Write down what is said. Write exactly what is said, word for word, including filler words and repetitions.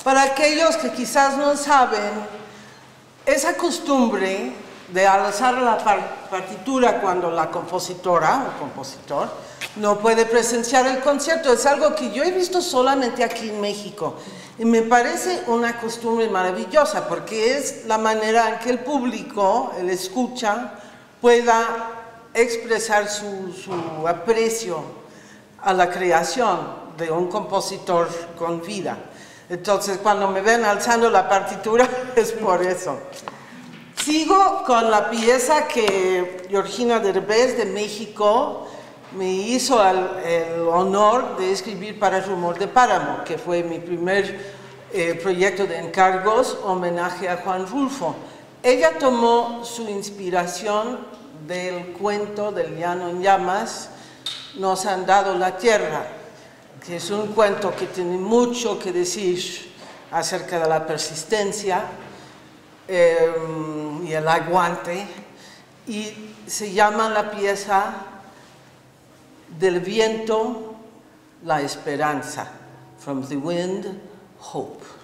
Para aquellos que quizás no saben, esa costumbre de alzar la partitura cuando la compositora o compositor no puede presenciar el concierto es algo que yo he visto solamente aquí en México y me parece una costumbre maravillosa porque es la manera en que el público, el escucha, pueda expresar su, su aprecio a la creación de un compositor con vida. Entonces, cuando me ven alzando la partitura es por eso. Sigo con la pieza que Georgina Derbez de México me hizo el, el honor de escribir para Rumor de Páramo, que fue mi primer eh, proyecto de encargos, homenaje a Juan Rulfo. Ella tomó su inspiración del cuento del Llano en Llamas, Nos han dado la tierra, que es un cuento que tiene mucho que decir acerca de la persistencia eh, y el aguante, y se llama la pieza Del viento, la esperanza, From the Wind, Hope.